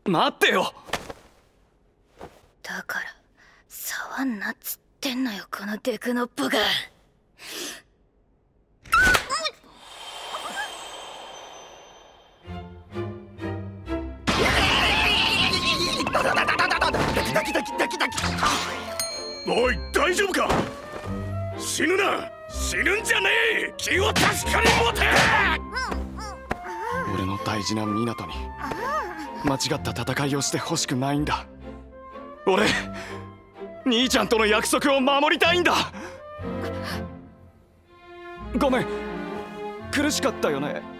待ってよ。 だから触んなっつってんのよ、このデクノッポが。 おい、大丈夫か。死ぬな。死ぬんじゃねえ。気を確かに持て。 俺の大事な湊に間違った戦いをしてほしくないんだ。俺兄ちゃんとの約束を守りたいんだ。ごめん、苦しかったよね。